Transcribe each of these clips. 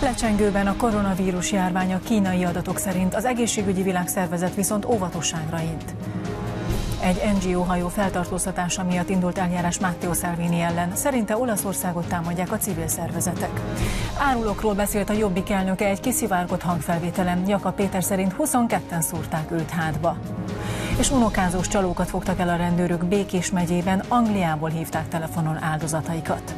Lecsengőben a koronavírus járvány a kínai adatok szerint, az egészségügyi világszervezet viszont óvatosságra int. Egy NGO hajó feltartóztatása miatt indult eljárás Matteo Salvini ellen. Szerinte Olaszországot támadják a civil szervezetek. Árulókról beszélt a Jobbik elnöke egy kiszivárgott hangfelvételen. Jakab Péter szerint 22-en szúrták őt hátba. És unokázós csalókat fogtak el a rendőrök Békés megyében, Angliából hívták telefonon áldozataikat.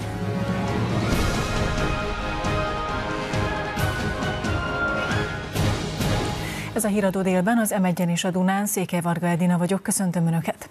Ez a Híradó délben, az M1-en és a Dunán. Székely Varga Edina vagyok, köszöntöm Önöket!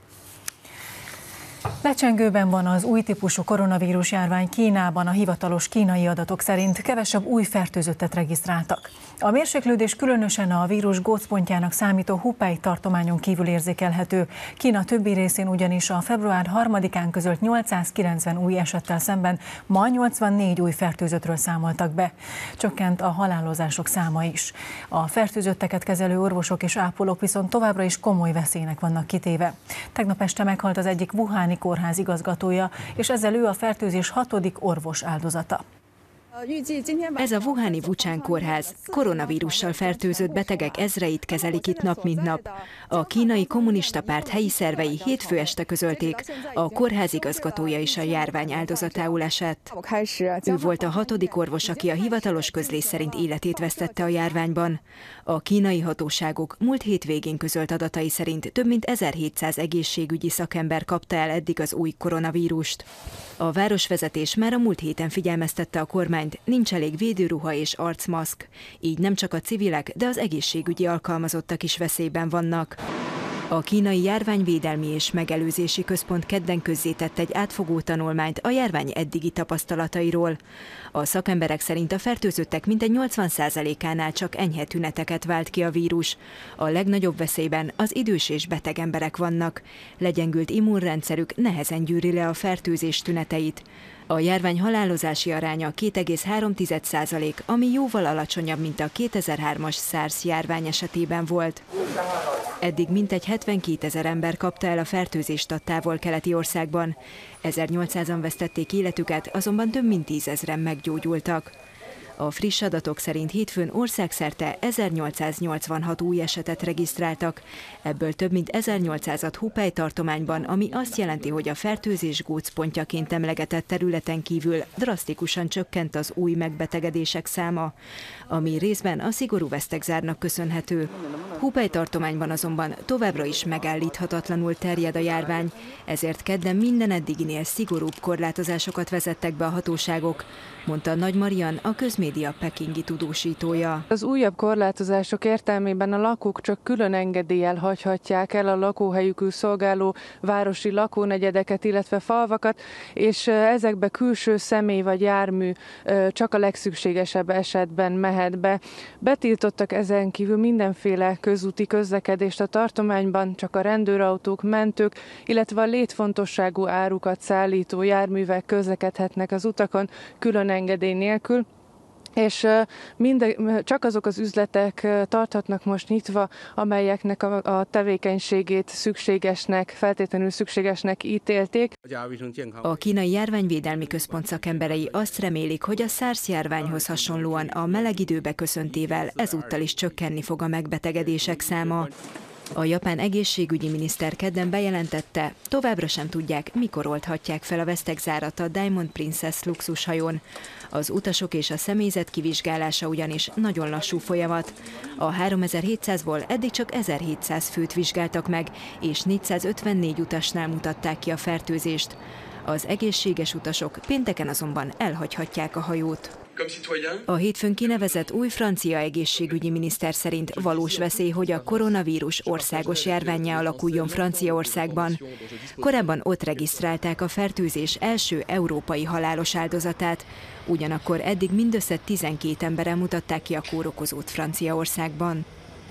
Lecsengőben van az új típusú koronavírus járvány Kínában, a hivatalos kínai adatok szerint kevesebb új fertőzöttet regisztráltak. A mérséklődés különösen a vírus gócpontjának számító Hubei tartományon kívül érzékelhető. Kína többi részén ugyanis a február 3-án közölt 890 új esettel szemben ma 84 új fertőzöttről számoltak be. Csökkent a halálozások száma is. A fertőzötteket kezelő orvosok és ápolók viszont továbbra is komoly veszélynek vannak kitéve. Tegnap este meghalt az egyik wuhani kórház igazgatója, és ezzel ő a fertőzés 6. orvos áldozata. Ez a wuhani Wuchang kórház koronavírussal fertőzött betegek ezreit kezelik itt nap mint nap. A kínai kommunista párt helyi szervei hétfő este közölték, a kórház igazgatója is a járvány áldozatául esett. Ő volt a 6. orvos, aki a hivatalos közlés szerint életét vesztette a járványban. A kínai hatóságok múlt hétvégén közölt adatai szerint több mint 1700 egészségügyi szakember kapta el eddig az új koronavírust. A városvezetés már a múlt héten figyelmeztette a kormányt, nincs elég védőruha és arcmaszk, így nem csak a civilek, de az egészségügyi alkalmazottak is veszélyben vannak. A Kínai Járványvédelmi és Megelőzési Központ kedden közzétett egy átfogó tanulmányt a járvány eddigi tapasztalatairól. A szakemberek szerint a fertőzöttek mintegy 80%-ánál csak enyhe tüneteket vált ki a vírus. A legnagyobb veszélyben az idős és beteg emberek vannak. Legyengült immunrendszerük nehezen gyűri le a fertőzés tüneteit. A járvány halálozási aránya 2,3%, ami jóval alacsonyabb, mint a 2003-as SARS járvány esetében volt. Eddig mintegy 72 000 ember kapta el a fertőzést a távol-keleti országban. 1800-an vesztették életüket, azonban több mint 10 000-en meggyógyultak. A friss adatok szerint hétfőn országszerte 1886 új esetet regisztráltak, ebből több mint 1800-at Hubei tartományban, ami azt jelenti, hogy a fertőzés gócpontjaként emlegetett területen kívül drasztikusan csökkent az új megbetegedések száma, ami részben a szigorú vesztegzárnak köszönhető. Hubei tartományban azonban továbbra is megállíthatatlanul terjed a járvány, ezért kedden minden eddiginél szigorúbb korlátozásokat vezettek be a hatóságok, mondta Nagy Marian, a közmédia pekingi tudósítója. Az újabb korlátozások értelmében a lakók csak külön engedéllyel hagyhatják el a lakóhelyükül szolgáló városi lakónegyedeket, illetve falvakat, és ezekbe külső személy vagy jármű csak a legszükségesebb esetben mehet be. Betiltottak ezen kívül mindenféle közúti közlekedést a tartományban, csak a rendőrautók, mentők, illetve a létfontosságú árukat szállító járművek közlekedhetnek az utakon külön engedély nélkül, és csak azok az üzletek tarthatnak most nyitva, amelyeknek a tevékenységét feltétlenül szükségesnek ítélték. A Kínai Járványvédelmi Központ szakemberei azt remélik, hogy a SARS járványhoz hasonlóan a meleg időbe köszöntével ezúttal is csökkenni fog a megbetegedések száma. A japán egészségügyi miniszter kedden bejelentette, továbbra sem tudják, mikor oldhatják fel a vesztegzárat a Diamond Princess luxushajón. Az utasok és a személyzet kivizsgálása ugyanis nagyon lassú folyamat. A 3700-ból eddig csak 1700 főt vizsgáltak meg, és 454 utasnál mutatták ki a fertőzést. Az egészséges utasok pénteken azonban elhagyhatják a hajót. A hétfőn kinevezett új francia egészségügyi miniszter szerint valós veszély, hogy a koronavírus országos járvánnyá alakuljon Franciaországban. Korábban ott regisztrálták a fertőzés első európai halálos áldozatát, ugyanakkor eddig mindössze 12 emberen mutatták ki a kórokozót Franciaországban.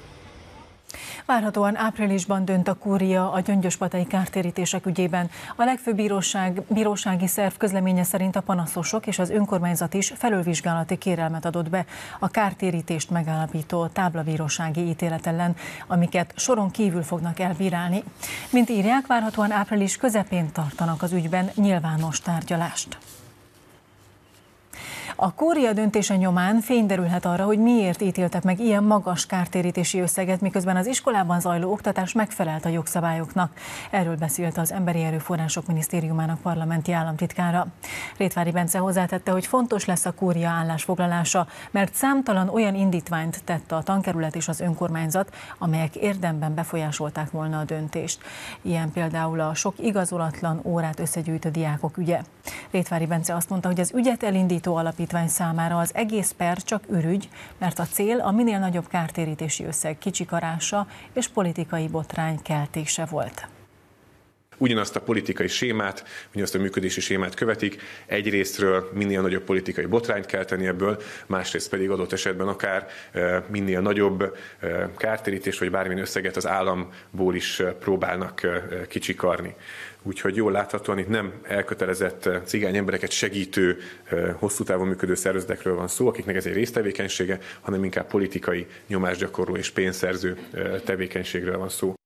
Várhatóan áprilisban dönt a kúria a gyöngyöspatai kártérítések ügyében. A legfőbb bírósági szerv közleménye szerint a panaszosok és az önkormányzat is felülvizsgálati kérelmet adott be a kártérítést megállapító táblabírósági ítélet ellen, amiket soron kívül fognak elbírálni. Mint írják, várhatóan április közepén tartanak az ügyben nyilvános tárgyalást. A kúria döntése nyomán fény derülhet arra, hogy miért ítéltek meg ilyen magas kártérítési összeget, miközben az iskolában zajló oktatás megfelelt a jogszabályoknak. Erről beszélt az Emberi Erőforrások Minisztériumának parlamenti államtitkára. Rétvári Bence hozzátette, hogy fontos lesz a kúria állásfoglalása, mert számtalan olyan indítványt tett a tankerület és az önkormányzat, amelyek érdemben befolyásolták volna a döntést. Ilyen például a sok igazolatlan órát összegyűjtő diákok ügye. Rétvári Bence azt mondta, hogy az ügyet elindító alapítvány számára az egész per csak ürügy, mert a cél a minél nagyobb kártérítési összeg kicsikarása és politikai botrány keltése volt. Ugyanazt a politikai sémát, ugyanazt a működési sémát követik. Egyrésztről minél nagyobb politikai botrányt kelteni ebből, másrészt pedig adott esetben akár minél nagyobb kártérítést vagy bármilyen összeget az államból is próbálnak kicsikarni. Úgyhogy jól láthatóan itt nem elkötelezett cigány embereket segítő, hosszú távon működő szervezetekről van szó, akiknek ez egy résztevékenysége, hanem inkább politikai nyomásgyakorló és pénzszerző tevékenységről van szó.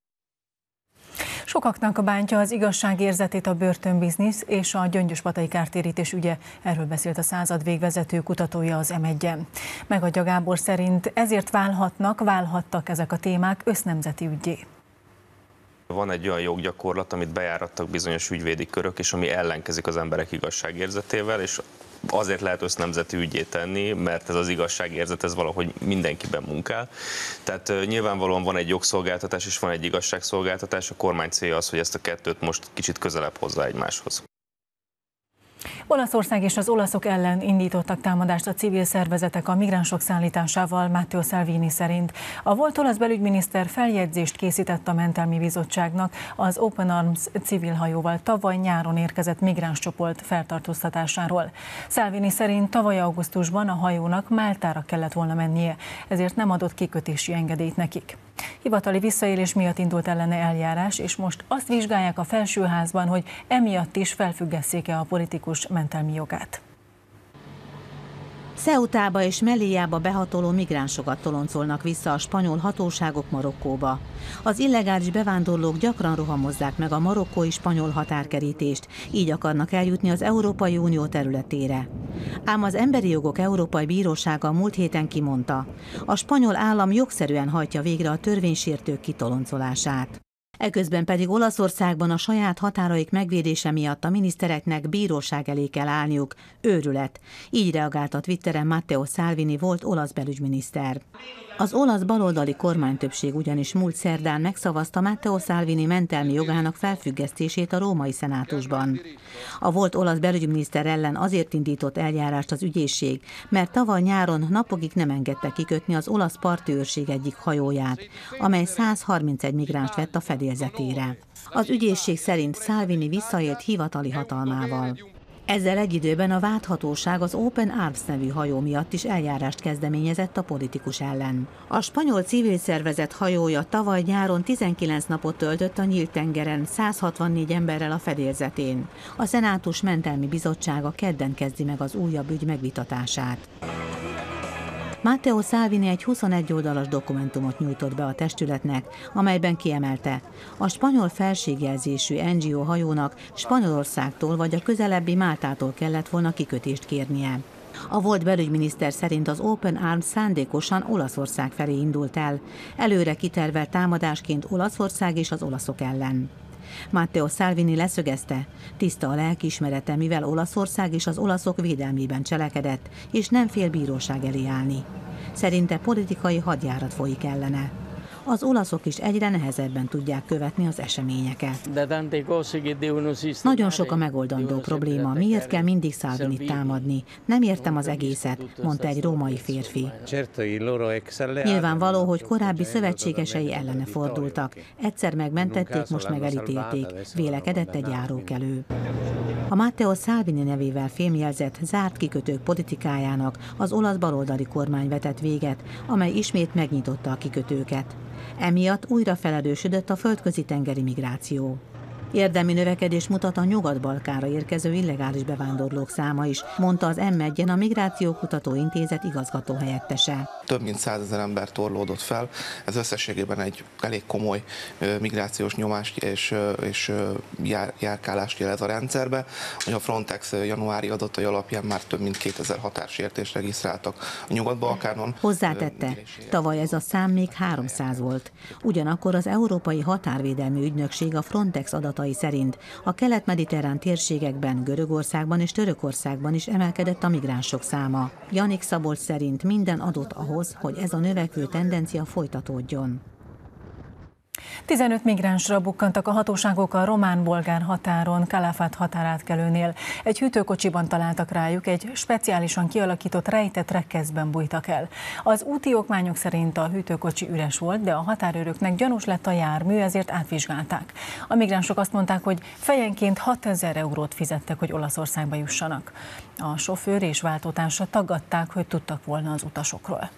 Sokaknak bántja az igazságérzetét a börtönbiznisz és a gyöngyöspatai kártérítés ügye. Erről beszélt a Század végvezető kutatója az M1-en. Megadja Gábor szerint ezért válhattak ezek a témák össznemzeti üggyé. Van egy olyan joggyakorlat, amit bejárattak bizonyos ügyvédi körök, és ami ellenkezik az emberek igazságérzetével, és azért lehet össznemzeti üggyé tenni, mert ez az igazságérzet, ez valahogy mindenkiben munkál. Tehát nyilvánvalóan van egy jogszolgáltatás és van egy igazságszolgáltatás, a kormány célja az, hogy ezt a kettőt most kicsit közelebb hozzá egymáshoz. Olaszország és az olaszok ellen indítottak támadást a civil szervezetek a migránsok szállításával, Matteo Salvini szerint. A volt olasz belügyminiszter feljegyzést készített a Mentelmi Bizottságnak az Open Arms civil hajóval tavaly nyáron érkezett migránscsoport feltartóztatásáról. Salvini szerint tavaly augusztusban a hajónak Máltára kellett volna mennie, ezért nem adott kikötési engedélyt nekik. Hivatali visszaélés miatt indult ellene eljárás, és most azt vizsgálják a felsőházban, hogy emiatt is felfüggesszék-e a politikus mentelmi jogát. Ceutába és Melillába behatoló migránsokat toloncolnak vissza a spanyol hatóságok Marokkóba. Az illegális bevándorlók gyakran rohamozzák meg a marokkói spanyol határkerítést, így akarnak eljutni az Európai Unió területére. Ám az Emberi Jogok Európai Bírósága múlt héten kimondta, a spanyol állam jogszerűen hajtja végre a törvénysértők kitoloncolását. Eközben pedig Olaszországban a saját határaik megvédése miatt a minisztereknek bíróság elé kell állniuk. Őrület. Így reagált a Twitteren Matteo Salvini volt olasz belügyminiszter. Az olasz baloldali kormánytöbbség ugyanis múlt szerdán megszavazta Matteo Salvini mentelmi jogának felfüggesztését a római szenátusban. A volt olasz belügyminiszter ellen azért indított eljárást az ügyészség, mert tavaly nyáron napokig nem engedte kikötni az olasz parti őrség egyik hajóját, amely 131 migránst vett a fedélzetére. Az ügyészség szerint Salvini visszaélt hivatali hatalmával. Ezzel egy időben a vádhatóság az Open Arms nevű hajó miatt is eljárást kezdeményezett a politikus ellen. A spanyol civil szervezet hajója tavaly nyáron 19 napot töltött a nyílt tengeren 164 emberrel a fedélzetén. A Szenátus Mentelmi Bizottsága kedden kezdi meg az újabb ügy megvitatását. Matteo Salvini egy 21 oldalas dokumentumot nyújtott be a testületnek, amelyben kiemelte, a spanyol felségjelzésű NGO hajónak Spanyolországtól vagy a közelebbi Máltától kellett volna kikötést kérnie. A volt belügyminiszter szerint az Open Arms szándékosan Olaszország felé indult el, előre kitervelt támadásként Olaszország és az olaszok ellen. Matteo Salvini leszögezte, tiszta a lelkiismerete, mivel Olaszország és az olaszok védelmében cselekedett, és nem fél bíróság elé állni. Szerinte politikai hadjárat folyik ellene. Az olaszok is egyre nehezebben tudják követni az eseményeket. Nagyon sok a megoldandó probléma, miért kell mindig Salvinit támadni? Nem értem az egészet, mondta egy római férfi. Nyilvánvaló, hogy korábbi szövetségesei ellene fordultak. Egyszer megmentették, most meg elítélték, vélekedett egy járókelő. A Matteo Salvini nevével fémjelzett zárt kikötők politikájának az olasz baloldali kormány vetett véget, amely ismét megnyitotta a kikötőket. Emiatt újra felerősödött a földközi-tengeri migráció. Érdemi növekedés mutat a Nyugat-Balkánra érkező illegális bevándorlók száma is, mondta az M1-en a Migrációkutató Intézet igazgatóhelyettese. Több mint 100 000 ember torlódott fel, ez összességében egy elég komoly migrációs nyomást és járkálást jelez a rendszerbe. A Frontex januári adatai alapján már több mint 2000 határsértést regisztráltak a Nyugat-Balkánon. Hozzátette, tavaly ez a szám még 300 volt. Ugyanakkor az Európai Határvédelmi Ügynökség a Frontex adatai szerint a kelet-mediterrán térségekben, Görögországban és Törökországban is emelkedett a migránsok száma. Janik Szabolcs szerint minden adott ahhoz, hogy ez a növekvő tendencia folytatódjon. 15 migránsra bukkantak a hatóságok a román-bolgár határon, Calafat határátkelőnél. Egy hűtőkocsiban találtak rájuk, egy speciálisan kialakított rejtett rekeszben bújtak el. Az úti okmányok szerint a hűtőkocsi üres volt, de a határőröknek gyanús lett a jármű, ezért átvizsgálták. A migránsok azt mondták, hogy fejenként 6000 eurót fizettek, hogy Olaszországba jussanak. A sofőr és váltótársa tagadták, hogy tudtak volna az utasokról.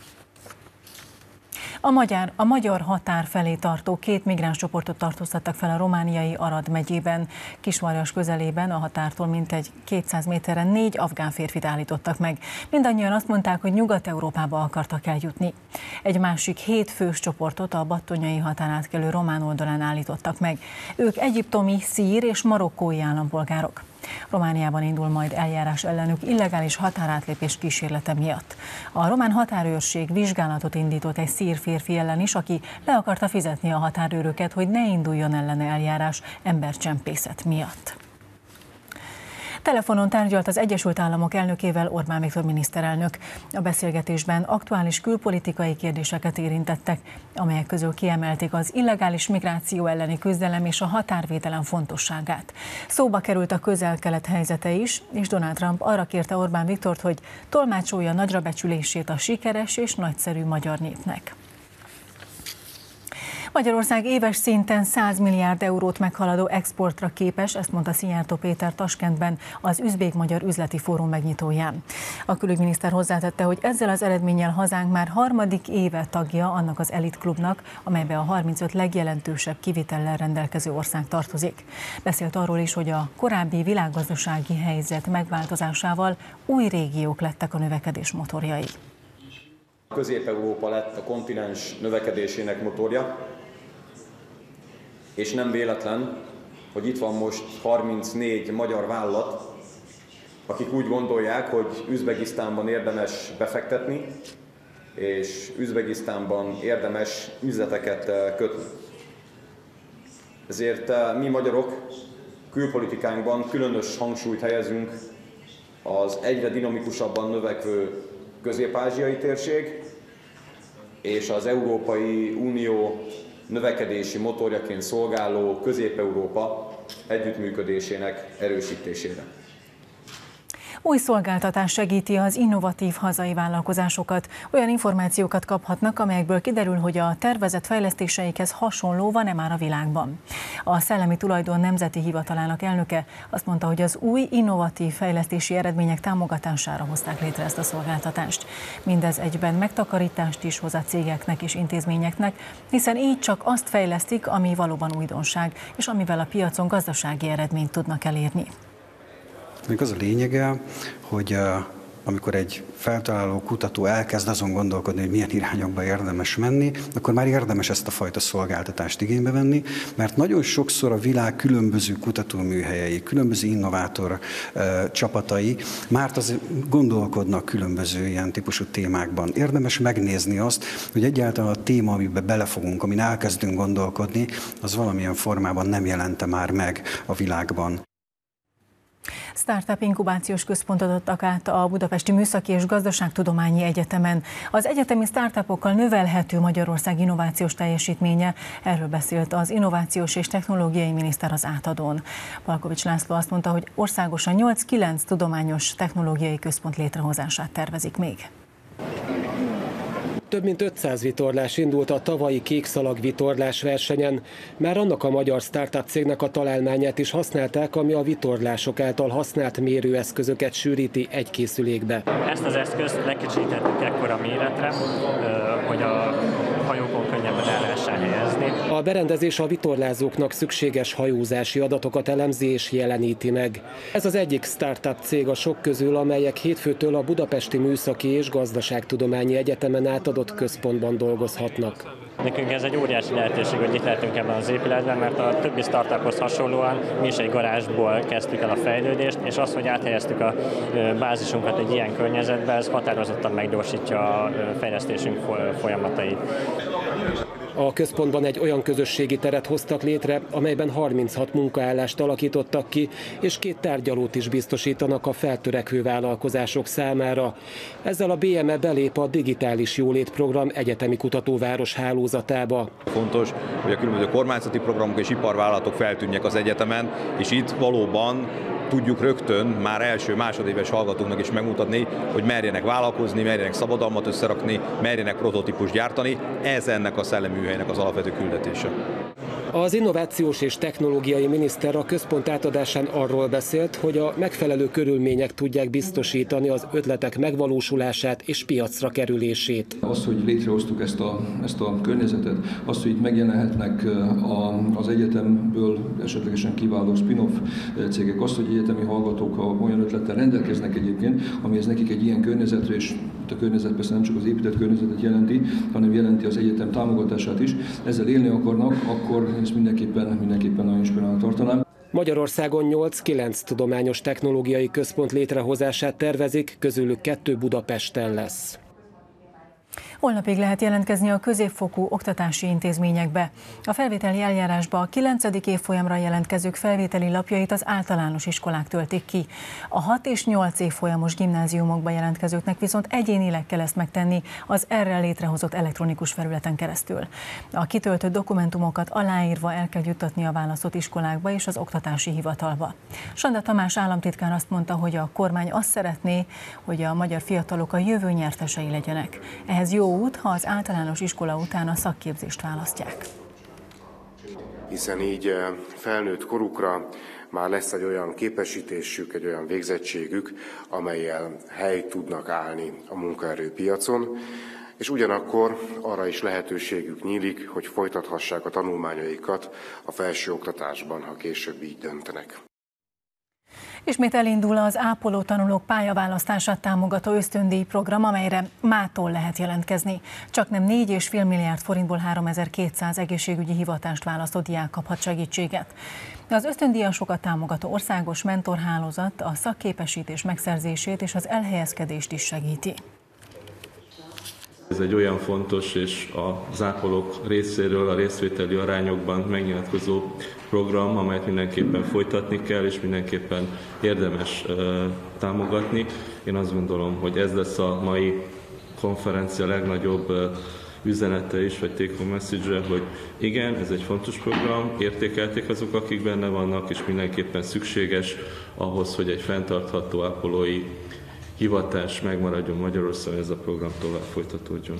A magyar határ felé tartó 2 migránscsoportot tartóztattak fel a romániai Arad megyében. Kismarjas közelében a határtól mintegy 200 méterre 4 afgán férfit állítottak meg. Mindannyian azt mondták, hogy Nyugat-Európába akartak eljutni. Egy másik 7 fős csoportot a battonyai határátkelő román oldalán állítottak meg. Ők egyiptomi, szír és marokkói állampolgárok. Romániában indul majd eljárás ellenük illegális határátlépés kísérlete miatt. A román határőrség vizsgálatot indított egy szír férfi ellen is, aki le akarta fizetni a határőröket, hogy ne induljon ellene eljárás embercsempészet miatt. Telefonon tárgyalt az Egyesült Államok elnökével Orbán Viktor miniszterelnök. A beszélgetésben aktuális külpolitikai kérdéseket érintettek, amelyek közül kiemelték az illegális migráció elleni küzdelem és a határvédelem fontosságát. Szóba került a Közel-Kelet helyzete is, és Donald Trump arra kérte Orbán Viktort, hogy tolmácsolja nagyra becsülését a sikeres és nagyszerű magyar népnek. Magyarország éves szinten 100 milliárd eurót meghaladó exportra képes, ezt mondta Szijjártó Péter Taskentben az Üzbék-Magyar Üzleti Fórum megnyitóján. A külügyminiszter hozzátette, hogy ezzel az eredménnyel hazánk már 3. éve tagja annak az elitklubnak, amelybe a 35 legjelentősebb kivitellel rendelkező ország tartozik. Beszélt arról is, hogy a korábbi világgazdasági helyzet megváltozásával új régiók lettek a növekedés motorjai. Közép-Európa lett a kontinens növekedésének motorja, és nem véletlen, hogy itt van most 34 magyar vállalat, akik úgy gondolják, hogy Üzbegisztánban érdemes befektetni, és Üzbegisztánban érdemes üzleteket kötni. Ezért mi magyarok külpolitikánkban különös hangsúlyt helyezünk az egyre dinamikusabban növekvő közép-ázsiai térség és az Európai Unió növekedési motorjaként szolgáló Közép-Európa együttműködésének erősítésére. Új szolgáltatás segíti az innovatív hazai vállalkozásokat. Olyan információkat kaphatnak, amelyekből kiderül, hogy a tervezett fejlesztéseikhez hasonló van-e már a világban. A Szellemi Tulajdon Nemzeti Hivatalának elnöke azt mondta, hogy az új innovatív fejlesztési eredmények támogatására hozták létre ezt a szolgáltatást. Mindez egyben megtakarítást is hoz a cégeknek és intézményeknek, hiszen így csak azt fejlesztik, ami valóban újdonság, és amivel a piacon gazdasági eredményt tudnak elérni. Még az a lényege, hogy amikor egy feltaláló kutató elkezd azon gondolkodni, hogy milyen irányokba érdemes menni, akkor már érdemes ezt a fajta szolgáltatást igénybe venni, mert nagyon sokszor a világ különböző kutatóműhelyei, különböző innovátor csapatai már gondolkodnak különböző ilyen típusú témákban. Érdemes megnézni azt, hogy egyáltalán a téma, amiben belefogunk, amin elkezdünk gondolkodni, az valamilyen formában nem jelente már meg a világban. Startup inkubációs központot adtak át a Budapesti Műszaki és Gazdaságtudományi Egyetemen. Az egyetemi startupokkal növelhető Magyarország innovációs teljesítménye, erről beszélt az Innovációs és Technológiai Miniszter az átadón. Palkovics László azt mondta, hogy országosan 8-9 tudományos technológiai központ létrehozását tervezik még. Több mint 500 vitorlás indult a tavalyi kékszalag vitorlás versenyen. Már annak a magyar startup cégnek a találmányát is használták, ami a vitorlások által használt mérőeszközöket sűríti egy készülékbe. Ezt az eszközt lekicsinítettük ekkora méretre, hogy a hajókon könnyen rendben el lehessen helyezni. A berendezés a vitorlázóknak szükséges hajózási adatokat elemzi és jeleníti meg. Ez az egyik startup cég a sok közül, amelyek hétfőtől a Budapesti Műszaki és Gazdaságtudományi Egyetemen átadott központban dolgozhatnak. Nekünk ez egy óriási lehetőség, hogy itt lehetünk ebben az épületben, mert a többi startuphoz hasonlóan mi is egy garázsból kezdtük el a fejlődést, és az, hogy áthelyeztük a bázisunkat egy ilyen környezetbe, ez határozottan meggyorsítja a fejlesztésünk folyamatait. A központban egy olyan közösségi teret hoztak létre, amelyben 36 munkaállást alakítottak ki, és 2 tárgyalót is biztosítanak a feltörekvő vállalkozások számára. Ezzel a BME belép a Digitális Jólét Program egyetemi kutatóváros hálózatába. Fontos, hogy a különböző kormányzati programok és iparvállalatok feltűnjenek az egyetemen, és itt valóban tudjuk rögtön már első-másodéves hallgatóknak is megmutatni, hogy merjenek vállalkozni, merjenek szabadalmat összerakni, merjenek prototípust gyártani. Ez ennek a szelleműhelynek az alapvető küldetése. Az innovációs és technológiai miniszter a központ átadásán arról beszélt, hogy a megfelelő körülmények tudják biztosítani az ötletek megvalósulását és piacra kerülését. Az, hogy létrehoztuk ezt a környezetet, az, hogy itt megjelenhetnek az egyetemből esetlegesen kiváló spin-off cégek, az, hogy egyetemi hallgatók olyan ötlettel rendelkeznek egyébként, amihez nekik egy ilyen környezetre, és a környezet persze nem csak az épített környezetet jelenti, hanem jelenti az egyetem támogatását is, ezzel élni akarnak, akkor ezt mindenképpen nagyon inspirálónak tartanám. Magyarországon 8-9 tudományos technológiai központ létrehozását tervezik, közülük 2 Budapesten lesz. Holnapig lehet jelentkezni a középfokú oktatási intézményekbe. A felvételi eljárásba a 9. évfolyamra jelentkezők felvételi lapjait az általános iskolák töltik ki. A 6 és 8 évfolyamos gimnáziumokba jelentkezőknek viszont egyénileg kell ezt megtenni az erre létrehozott elektronikus felületen keresztül. A kitöltött dokumentumokat aláírva el kell juttatni a választott iskolákba és az oktatási hivatalba. Sanda Tamás államtitkár azt mondta, hogy a kormány azt szeretné, hogy a magyar fiatalok a jövő nyertesei legyenek. Ehhez jó út, ha az általános iskola után a szakképzést választják. Hiszen így felnőtt korukra már lesz egy olyan képesítésük, egy olyan végzettségük, amellyel helyt tudnak állni a munkaerőpiacon, és ugyanakkor arra is lehetőségük nyílik, hogy folytathassák a tanulmányaikat a felsőoktatásban, ha később így döntenek. Ismét elindul az ápoló tanulók pályaválasztását támogató ösztöndíj program, amelyre mától lehet jelentkezni. Csaknem 4,5 milliárd forintból 3200 egészségügyi hivatást választó diák kaphat segítséget. Az ösztöndíjasokat támogató országos mentorhálózat a szakképesítés megszerzését és az elhelyezkedést is segíti. Ez egy olyan fontos és az ápolók részéről a részvételi arányokban megnyilatkozó program, amelyet mindenképpen folytatni kell, és mindenképpen érdemes támogatni. Én azt gondolom, hogy ez lesz a mai konferencia legnagyobb üzenete is, vagy take-home message-re, hogy igen, ez egy fontos program, értékelték azok, akik benne vannak, és mindenképpen szükséges ahhoz, hogy egy fenntartható ápolói hivatás megmaradjon Magyarországon, ez a program tovább folytatódjon.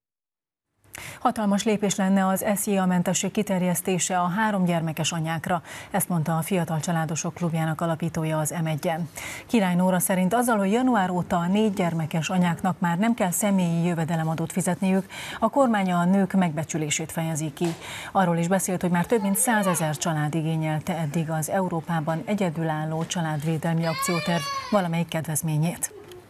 Hatalmas lépés lenne az SZIA-mentesség kiterjesztése a 3 gyermekes anyákra, ezt mondta a Fiatal Családosok Klubjának alapítója az M1-en. Király Nóra szerint azzal, hogy január óta a 4 gyermekes anyáknak már nem kell személyi jövedelemadót fizetniük, a kormány a nők megbecsülését fejezi ki. Arról is beszélt, hogy már több mint 100 000 család igényelte eddig az Európában egyedülálló családvédelmi akcióterv valamelyik kedvezményét.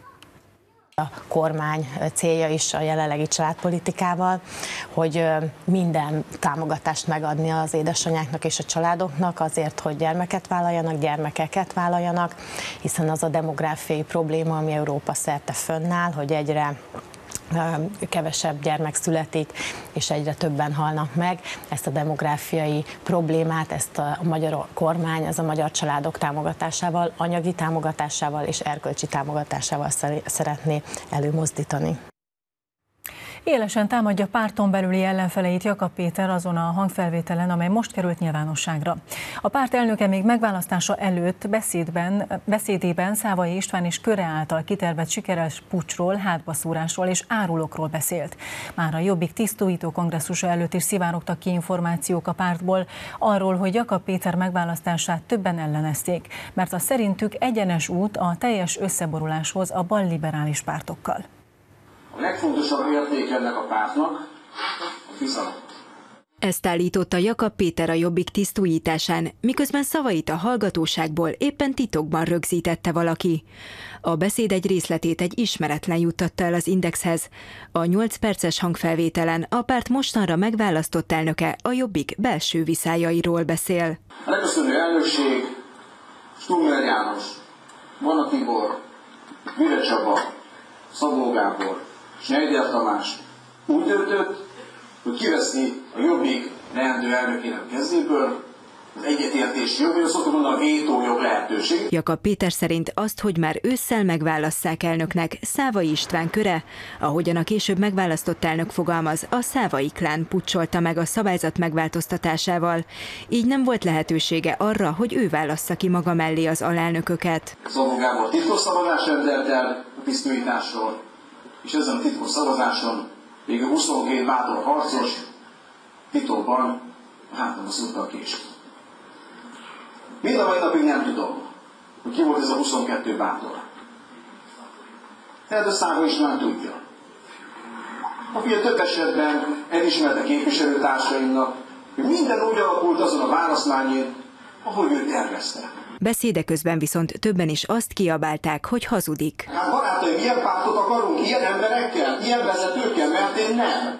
A kormány célja is a jelenlegi családpolitikával, hogy minden támogatást megadni az édesanyáknak és a családoknak azért, hogy gyermeket vállaljanak, gyermekeket vállaljanak, hiszen az a demográfiai probléma, ami Európa szerte fönnáll, hogy egyre kevesebb gyermek születik, és egyre többen halnak meg. Ezt a demográfiai problémát, ezt a magyar kormány, az a magyar családok támogatásával, anyagi támogatásával és erkölcsi támogatásával szeretné előmozdítani. Élesen támadja párton belüli ellenfeleit Jakab Péter azon a hangfelvételen, amely most került nyilvánosságra. A párt elnöke még megválasztása előtt beszédében Szávai István és köre által kitervett sikeres puccsról, hátbaszúrásról és árulókról beszélt. Már a Jobbik tisztújító kongresszusa előtt is szivárogtak ki információk a pártból arról, hogy Jakab Péter megválasztását többen ellenezték, mert a szerintük egyenes út a teljes összeboruláshoz a balliberális pártokkal. A legfontosabb érték ennek a pártnak a bizalom. Ezt állította Jakab Péter a Jobbik tisztújításán, miközben szavait a hallgatóságból éppen titokban rögzítette valaki. A beszéd egy részletét egy ismeretlen juttatta el az Indexhez. A 8 perces hangfelvételen a párt mostanra megválasztott elnöke a Jobbik belső viszályairól beszél. A leköszönő elnökség Stummel János, Vana Tibor, Güre Csaba, Szabó Gábor, Schneider Tamás úgy döntött, hogy kiveszi a Jobbik leendő elnökének kezéből az egyetértés jogja, szoktuk mondani a vétójog lehetőség. Jakab Péter szerint azt, hogy már ősszel megválasszák elnöknek, Szávai István köre, ahogyan a később megválasztott elnök fogalmaz, a Szávai klán puccsolta meg a szabályzat megváltoztatásával. Így nem volt lehetősége arra, hogy ő válassza ki maga mellé az alelnököket. Szabó Gábor titkos szavazást rendelt el a tisztújításról, és ezen a titkos szavazáson végül 22 bátor harcos titokban hátamra szúrta a kést. Mind a mai napig nem tudom, hogy ki volt ez a 22 bátor. Tehát a Szávai István tudja. Aki a több esetben elismerte képviselőtársaimnak, hogy minden úgy alakult azon a választmányén, ahogy ő tervezte. Beszéde közben viszont többen is azt kiabálták, hogy hazudik. Hát barátaim, ilyen pártot akarunk, ilyen emberekkel, ilyen vezetőkkel, mert én nem.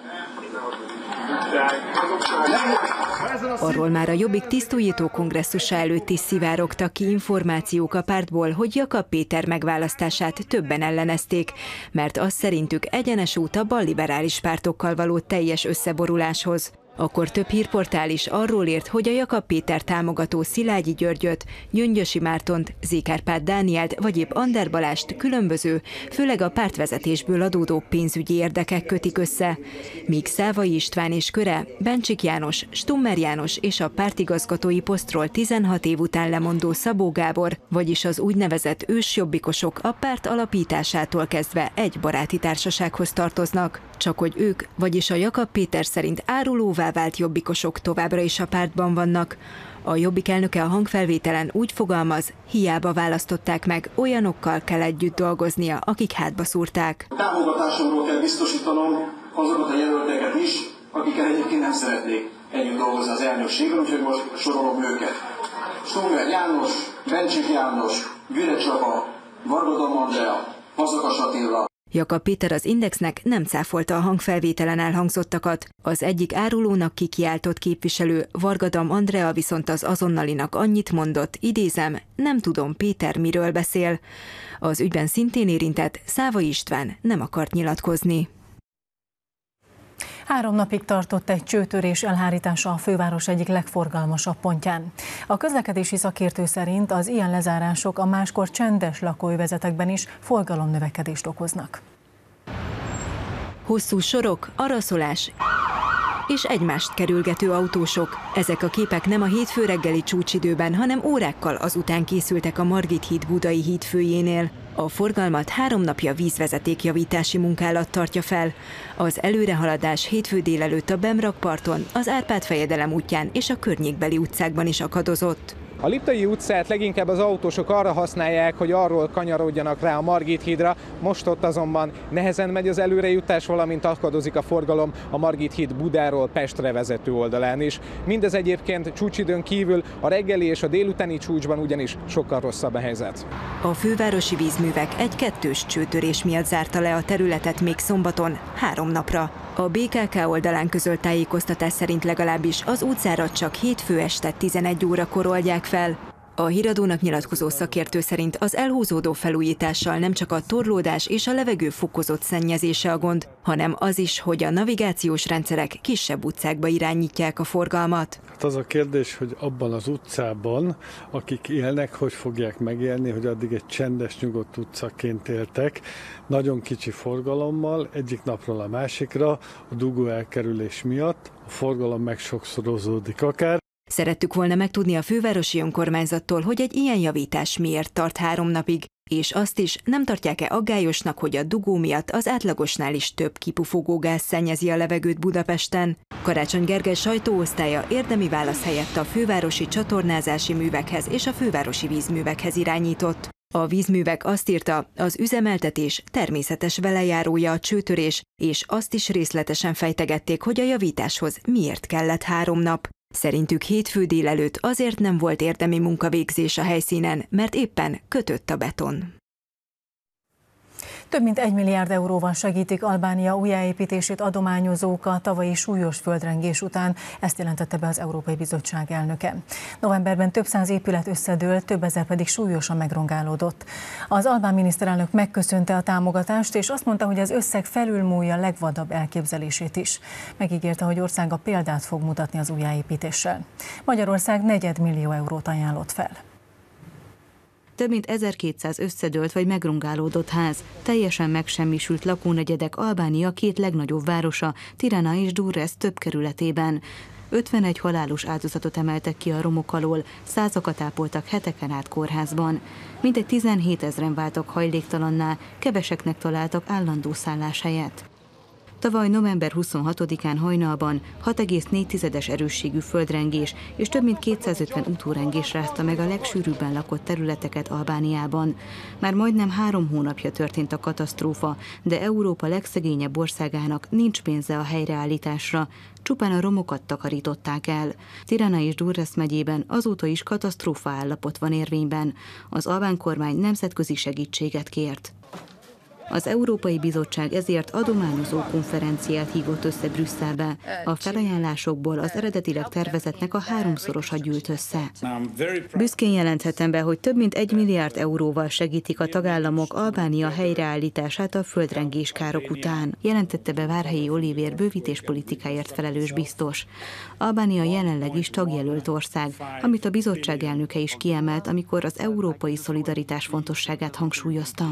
Arról már a Jobbik tisztújító kongresszusa előtt is szivárogtak ki információk a pártból, hogy Jakab Péter megválasztását többen ellenezték, mert az szerintük egyenes út a balliberális pártokkal való teljes összeboruláshoz. Akkor több hírportál is arról írt, hogy a Jakab Péter támogató Szilágyi Györgyöt, Gyöngyösi Mártont, Zékárpád Dánielt vagy épp Ander Balást különböző, főleg a pártvezetésből adódó pénzügyi érdekek kötik össze. Míg Szávai István és köre, Bencsik János, Stummer János és a pártigazgatói posztról 16 év után lemondó Szabó Gábor, vagyis az úgynevezett ősjobbikosok a párt alapításától kezdve egy baráti társasághoz tartoznak. Csak hogy ők, vagyis a Jakab Péter szerint árulóvá vált jobbikosok továbbra is a pártban vannak. A Jobbik elnöke a hangfelvételen úgy fogalmaz, hiába választották meg, olyanokkal kell együtt dolgoznia, akik hátba szúrták. Támogatásomról kell biztosítanom azokat a jelölteket is, akikkel egyébként nem szeretnék együtt dolgozni az elnökségen, úgyhogy most sorolom őket. Stummel János, Bencsik János, Güre Csaba, Varga Andrea, Fazakas Attila. Jakab Péter az Indexnek nem cáfolta a hangfelvételen elhangzottakat. Az egyik árulónak kikiáltott képviselő, Varga Andrea viszont az azonnalinak annyit mondott, idézem, nem tudom Péter miről beszél. Az ügyben szintén érintett Szávai István nem akart nyilatkozni. 3 napig tartott egy csőtörés elhárítása a főváros egyik legforgalmasabb pontján. A közlekedési szakértő szerint az ilyen lezárások a máskor csendes lakóövezetekben is forgalomnövekedést okoznak. Hosszú sorok, araszolás és egymást kerülgető autósok. Ezek a képek nem a hétfő reggeli csúcsidőben, hanem órákkal azután készültek a Margit híd budai hídfőjénél. A forgalmat 3 napja vízvezetékjavítási munkálat tartja fel. Az előrehaladás hétfő délelőtt a Bemrakparton, az Árpád-fejedelem útján és a környékbeli utcákban is akadozott. A Liptai utcát leginkább az autósok arra használják, hogy arról kanyarodjanak rá a Margit hídra, most ott azonban nehezen megy az előrejutás, valamint akadozik a forgalom a Margit híd Budáról Pestre vezető oldalán is. Mindez egyébként csúcsidőn kívül a reggeli és a délutáni csúcsban ugyanis sokkal rosszabb a helyzet. A fővárosi vízművek egy 2. csőtörés miatt zárta le a területet még szombaton 3 napra. A BKK oldalán közölt tájékoztatás szerint legalábbis az utcára csak hétfő este 11 órakor oldják fel. A Híradónak nyilatkozó szakértő szerint az elhúzódó felújítással nem csak a torlódás és a levegő fokozott szennyezése a gond, hanem az is, hogy a navigációs rendszerek kisebb utcákba irányítják a forgalmat. Hát az a kérdés, hogy abban az utcában, akik élnek, hogy fogják megélni, hogy addig egy csendes, nyugodt utcaként éltek, nagyon kicsi forgalommal, egyik napról a másikra, a dugó elkerülés miatt a forgalom megsokszorozódik akár. Szerettük volna megtudni a fővárosi önkormányzattól, hogy egy ilyen javítás miért tart 3 napig, és azt is, nem tartják-e aggályosnak, hogy a dugó miatt az átlagosnál is több kipufogógáz szennyezi a levegőt Budapesten. Karácsony Gergely sajtóosztálya érdemi válasz helyett a fővárosi csatornázási művekhez és a fővárosi vízművekhez irányított. A vízművek azt írta, az üzemeltetés természetes velejárója a csőtörés, és azt is részletesen fejtegették, hogy a javításhoz miért kellett 3 nap. Szerintük hétfő délelőtt azért nem volt érdemi munkavégzés a helyszínen, mert éppen kötött a beton. Több mint 1 milliárd euróval segítik Albánia újjáépítését adományozók a tavalyi súlyos földrengés után, ezt jelentette be az Európai Bizottság elnöke. Novemberben több száz épület összedőlt, több ezer pedig súlyosan megrongálódott. Az albán miniszterelnök megköszönte a támogatást, és azt mondta, hogy az összeg felülmúlja legvadabb elképzelését is. Megígérte, hogy országa példát fog mutatni az újjáépítéssel. Magyarország 4 millió eurót ajánlott fel. Több mint 1200 összedőlt vagy megrongálódott ház, teljesen megsemmisült lakónegyedek Albánia 2 legnagyobb városa, Tirana és Durrës több kerületében. 51 halálos áldozatot emeltek ki a romok alól, százakat ápoltak heteken át kórházban. Mintegy 17 000-en váltak hajléktalanná, keveseknek találtak állandó szálláshelyet. Tavaly november 26-án hajnalban 6,4-es erősségű földrengés és több mint 250 utórengés rázta meg a legsűrűbben lakott területeket Albániában. Már majdnem 3 hónapja történt a katasztrófa, de Európa legszegényebb országának nincs pénze a helyreállításra, csupán a romokat takarították el. Tirana és Durrës megyében azóta is katasztrófa állapot van érvényben. Az albán kormány nemzetközi segítséget kért. Az Európai Bizottság ezért adományozó konferenciát hívott össze Brüsszelbe. A felajánlásokból az eredetileg tervezetnek a 3-szorosa gyűlt össze. Büszkén jelenthetem be, hogy több mint 1 milliárd euróval segítik a tagállamok Albánia helyreállítását a földrengés károk után, jelentette be Várhelyi Olivér bővítéspolitikáért felelős biztos. Albánia jelenleg is tagjelölt ország, amit a bizottság elnöke is kiemelt, amikor az európai szolidaritás fontosságát hangsúlyozta.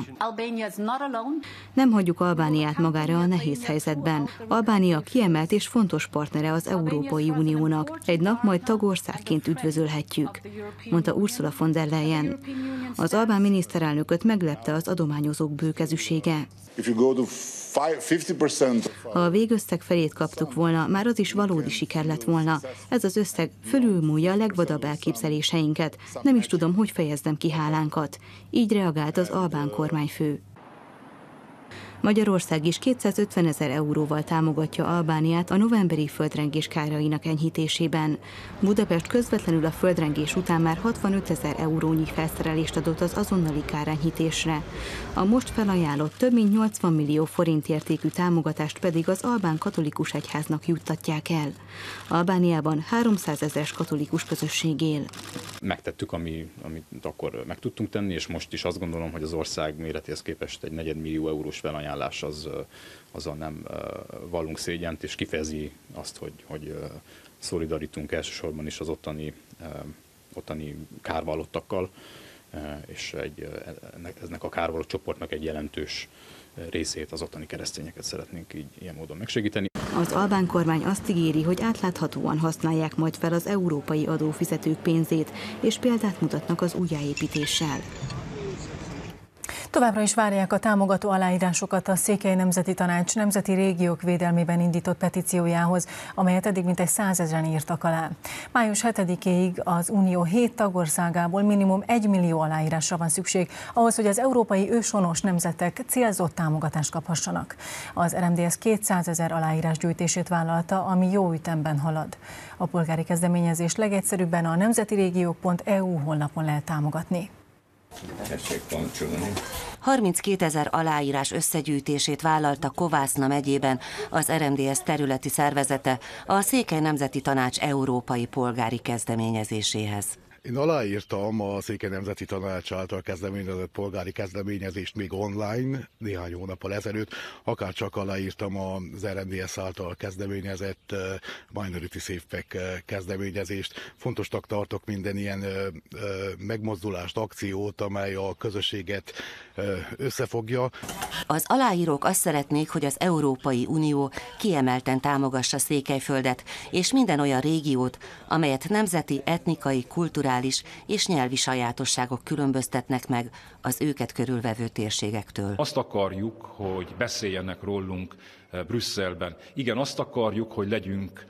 Nem hagyjuk Albániát magára a nehéz helyzetben. Albánia kiemelt és fontos partnere az Európai Uniónak. Egy nap majd tagországként üdvözölhetjük, mondta Ursula von der Leyen. Az albán miniszterelnököt meglepte az adományozók bőkezűsége. Ha a végösszeg felét kaptuk volna, már az is valódi siker lett volna. Ez az összeg fölülmúlja a legvadabb elképzeléseinket. Nem is tudom, hogy fejezzem ki hálánkat. Így reagált az albán kormányfő. Magyarország is 250 000 euróval támogatja Albániát a novemberi földrengés kárainak enyhítésében. Budapest közvetlenül a földrengés után már 65 000 eurónyi felszerelést adott az azonnali kárenyhítésre. A most felajánlott több mint 80 millió forint értékű támogatást pedig az albán katolikus egyháznak juttatják el. Albániában 300 000 katolikus közösség él. Megtettük, amit akkor meg tudtunk tenni, és most is azt gondolom, hogy az ország méretéhez képest egy 4 millió eurós felajánlás azzal nem vallunk szégyent, és kifejezi azt, hogy szolidarítunk elsősorban is az ottani kárvallottakkal, és ennek a kárvallott csoportnak egy jelentős részét, az ottani keresztényeket szeretnénk így ilyen módon megsegíteni. Az albán kormány azt ígéri, hogy átláthatóan használják majd fel az európai adófizetők pénzét, és példát mutatnak az újjáépítéssel. Továbbra is várják a támogató aláírásokat a Székely Nemzeti Tanács nemzeti régiók védelmében indított petíciójához, amelyet eddig mintegy 100 000-en írtak alá. Május 7-ig az Unió 7 tagországából minimum 1 millió aláírásra van szükség ahhoz, hogy az európai őshonos nemzetek célzott támogatást kaphassanak. Az RMDSZ 200 000 aláírás gyűjtését vállalta, ami jó ütemben halad. A polgári kezdeményezést legegyszerűbben a nemzetirégiók.eu honlapon lehet támogatni. 32 000 aláírás összegyűjtését vállalta Kovászna megyében az RMDSZ területi szervezete a Székely Nemzeti Tanács európai polgári kezdeményezéséhez. Én aláírtam a Székely Nemzeti Tanács által kezdeményezett polgári kezdeményezést még online néhány hónappal ezelőtt, akárcsak aláírtam az RMDSZ által kezdeményezett Minority Safe Pack kezdeményezést. Fontosnak tartok minden ilyen megmozdulást, akciót, amely a közösséget összefogja. Az aláírók azt szeretnék, hogy az Európai Unió kiemelten támogassa Székelyföldet és minden olyan régiót, amelyet nemzeti, etnikai, kulturális és nyelvi sajátosságok különböztetnek meg az őket körülvevő térségektől. Azt akarjuk, hogy beszéljenek rólunk Brüsszelben. Igen, azt akarjuk, hogy legyünk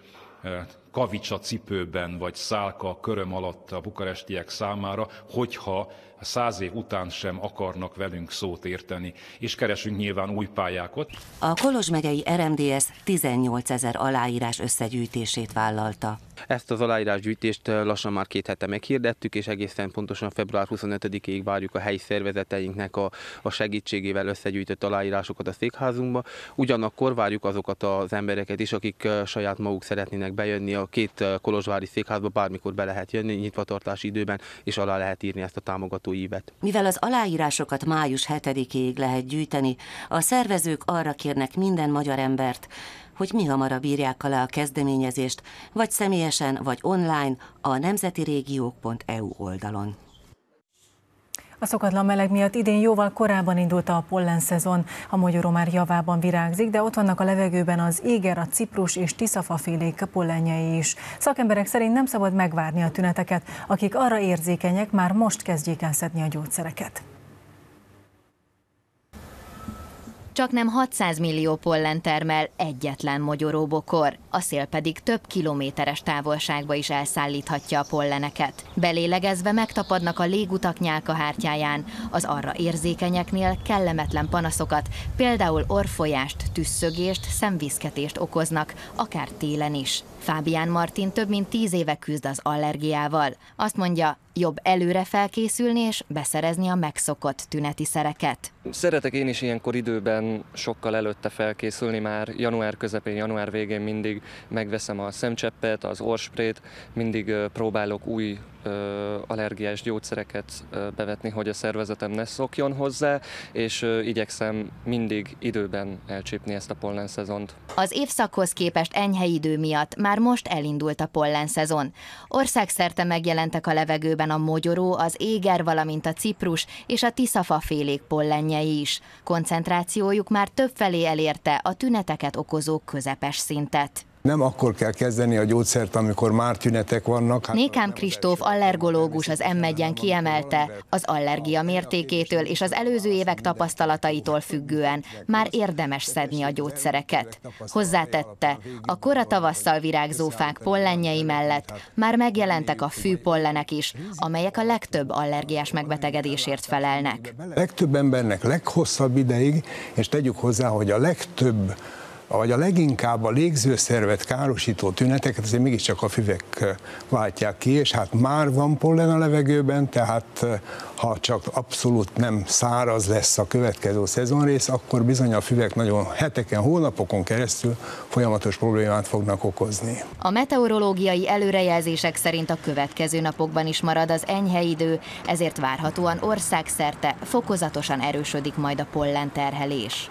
kavics a cipőben, vagy szálka a köröm alatt a bukarestiek számára, hogyha 100 év után sem akarnak velünk szót érteni, és keresünk nyilván új pályákat. A Kolozsmegyei RMDSZ 18 000 aláírás összegyűjtését vállalta. Ezt az aláírásgyűjtést lassan már 2 hete meghirdettük, és egészen pontosan február 25-ig várjuk a helyi szervezeteinknek a segítségével összegyűjtött aláírásokat a székházunkba. Ugyanakkor várjuk azokat az embereket is, akik saját maguk szeretnének bejönni a 2 kolozsvári székházba, bármikor be lehet jönni nyitvatartási időben, és alá lehet írni ezt a támogató ívet. Mivel az aláírásokat május 7-ig lehet gyűjteni, a szervezők arra kérnek minden magyar embert, hogy mihamarabb írják alá a kezdeményezést, vagy személyesen, vagy online a nemzetirégiók.eu oldalon. A szokatlan meleg miatt idén jóval korábban indult a pollenszezon. A mogyoró már javában virágzik, de ott vannak a levegőben az éger, a ciprus és tiszafafélék pollenjei is. Szakemberek szerint nem szabad megvárni a tüneteket, akik arra érzékenyek, már most kezdjék el szedni a gyógyszereket. Csaknem 600 millió pollen termel egyetlen mogyoróbokor, a szél pedig több kilométeres távolságba is elszállíthatja a polleneket. Belélegezve megtapadnak a légutak nyálkahártyáján, az arra érzékenyeknél kellemetlen panaszokat, például orrfolyást, tüsszögést, szemviszketést okoznak, akár télen is. Fábián Martin több mint 10 éve küzd az allergiával. Azt mondja, jobb előre felkészülni és beszerezni a megszokott tüneti szereket. Szeretek én is ilyenkor időben sokkal előtte felkészülni, már január közepén, január végén mindig megveszem a szemcseppet, az orrsprét, mindig próbálok új allergiás gyógyszereket bevetni, hogy a szervezetem ne szokjon hozzá, és igyekszem mindig időben elcsípni ezt a pollenszezont. Az évszakhoz képest enyhe idő miatt már most elindult a pollenszezon. Országszerte megjelentek a levegőben a mogyoró, az éger, valamint a ciprus és a tiszafafélék pollenjei is. Koncentrációjuk már többfelé elérte a tüneteket okozó közepes szintet. Nem akkor kell kezdeni a gyógyszert, amikor már tünetek vannak. Nékám Kristóf allergológus az M1-en kiemelte, az allergia mértékétől és az előző évek tapasztalataitól függően már érdemes szedni a gyógyszereket. Hozzátette, a kora tavasszal virágzó fák pollenjei mellett már megjelentek a fűpollenek is, amelyek a legtöbb allergiás megbetegedésért felelnek. Legtöbb embernek leghosszabb ideig, és tegyük hozzá, hogy a legtöbb vagy a leginkább a légzőszervet károsító tüneteket azért mégiscsak a füvek váltják ki, és hát már van pollen a levegőben, tehát ha csak abszolút nem száraz lesz a következő szezonrész, akkor bizony a füvek nagyon heteken, hónapokon keresztül folyamatos problémát fognak okozni. A meteorológiai előrejelzések szerint a következő napokban is marad az enyhe idő, ezért várhatóan országszerte fokozatosan erősödik majd a pollenterhelés.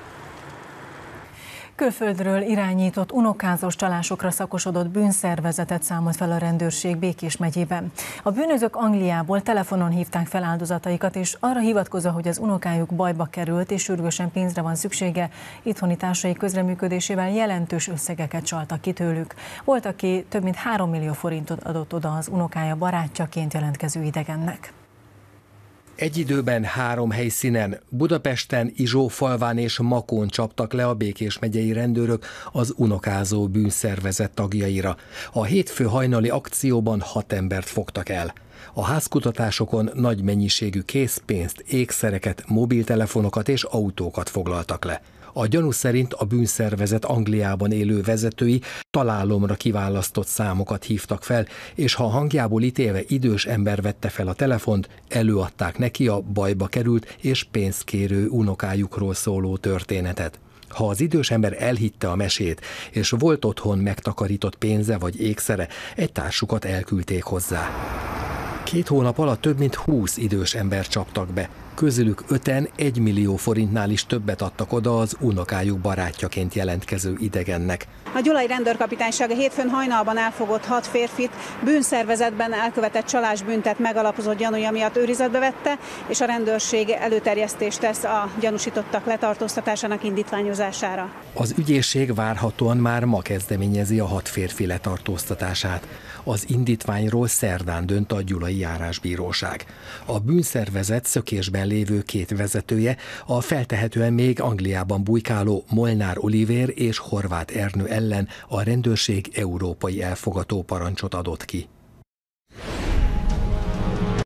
Külföldről irányított unokázós csalásokra szakosodott bűnszervezetet számolt fel a rendőrség Békés megyében. A bűnözők Angliából telefonon hívták fel áldozataikat, és arra hivatkozva, hogy az unokájuk bajba került és sürgősen pénzre van szüksége, itthoni társai közreműködésével jelentős összegeket csaltak ki tőlük. Volt, aki több mint 3 millió forintot adott oda az unokája barátjaként jelentkező idegennek. Egy időben 3 helyszínen, Budapesten, Izsófalván és Makón csaptak le a Békés megyei rendőrök az unokázó bűnszervezet tagjaira. A hétfő hajnali akcióban 6 embert fogtak el. A házkutatásokon nagy mennyiségű készpénzt, ékszereket, mobiltelefonokat és autókat foglaltak le. A gyanú szerint a bűnszervezet Angliában élő vezetői találomra kiválasztott számokat hívtak fel, és ha hangjából ítélve idős ember vette fel a telefont, előadták neki a bajba került és pénzkérő unokájukról szóló történetet. Ha az idős ember elhitte a mesét, és volt otthon megtakarított pénze vagy ékszere, egy társukat elküldték hozzá. 2 hónap alatt több mint 20 idős ember csaptak be. Közülük 5-en 1 millió forintnál is többet adtak oda az unokájuk barátjaként jelentkező idegennek. A gyulai rendőrkapitányság a hétfőn hajnalban elfogott 6 férfit bűnszervezetben elkövetett csalásbüntet megalapozott gyanúja miatt őrizetbe vette, és a rendőrség előterjesztést tesz a gyanúsítottak letartóztatásának indítványozására. Az ügyészség várhatóan már ma kezdeményezi a 6 férfi letartóztatását. Az indítványról szerdán dönt a gyulai járásbíróság. A bűnszervezet szökésben lévő 2 vezetője, a feltehetően még Angliában bujkáló Molnár Olivér és Horváth Ernő ellen a rendőrség európai elfogató parancsot adott ki.